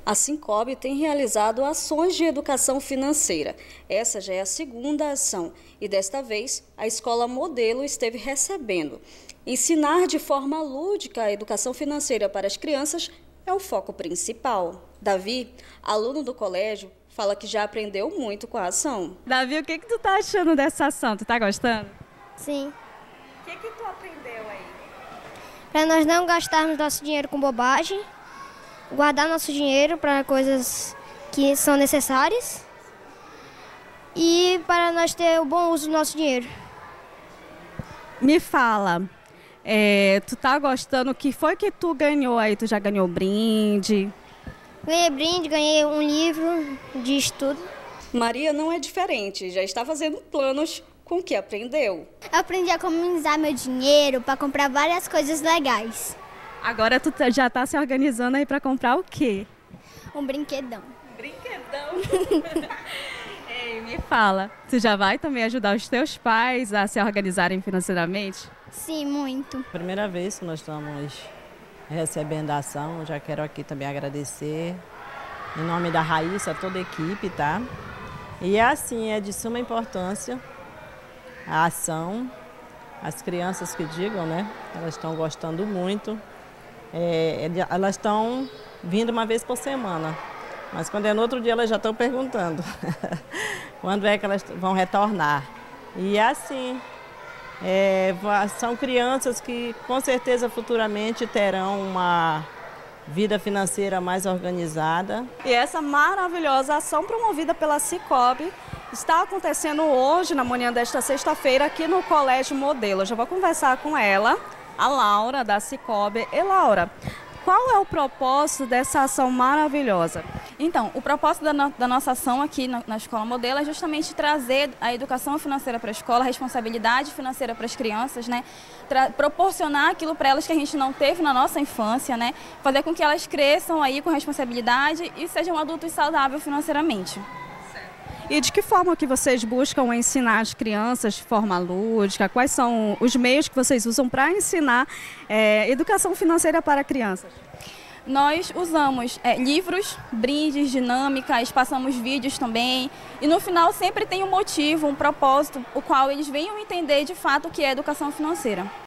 A Sincob tem realizado ações de educação financeira. Essa já é a segunda ação e desta vez a escola modelo esteve recebendo. Ensinar de forma lúdica a educação financeira para as crianças é o foco principal. Davi, aluno do colégio, fala que já aprendeu muito com a ação. Davi, o que tu tá achando dessa ação? Tu tá gostando? Sim. O que tu aprendeu aí? Para nós não gastarmos nosso dinheiro com bobagem, guardar nosso dinheiro para coisas que são necessárias e para nós ter o bom uso do nosso dinheiro. Me fala, tu tá gostando? O que foi que tu ganhou aí? Tu já ganhou brinde? Ganhei brinde, ganhei um livro de estudo. Maria não é diferente, já está fazendo planos com o que aprendeu. Eu aprendi a economizar meu dinheiro para comprar várias coisas legais. Agora tu já tá se organizando aí para comprar o quê? Um brinquedão. Brinquedão? Ei, me fala, tu já vai também ajudar os teus pais a se organizarem financeiramente? Sim, muito. Primeira vez que nós estamos recebendo a ação, já quero aqui também agradecer, em nome da Raíssa, toda a equipe, tá? E assim, é de suma importância a ação, as crianças que digam, né? Elas estão gostando muito, elas estão vindo uma vez por semana, mas quando é no outro dia elas já estão perguntando quando é que elas vão retornar. E assim, são crianças que com certeza futuramente terão uma vida financeira mais organizada. E essa maravilhosa ação promovida pela Sincob está acontecendo hoje, na manhã desta sexta-feira, aqui no Colégio Modelo. Eu já vou conversar com ela, a Laura, da Sincob. E Laura, qual é o propósito dessa ação maravilhosa? Então, o propósito da nossa ação aqui na Escola Modelo é justamente trazer a educação financeira para a escola, a responsabilidade financeira para as crianças, né? Proporcionar aquilo para elas que a gente não teve na nossa infância, né? Fazer com que elas cresçam aí com responsabilidade e sejam adultos saudáveis financeiramente. E de que forma que vocês buscam ensinar as crianças de forma lúdica? Quais são os meios que vocês usam para ensinar educação financeira para crianças? Nós usamos livros, brindes, dinâmicas, passamos vídeos também. E no final sempre tem um motivo, um propósito, o qual eles venham entender de fato o que é educação financeira.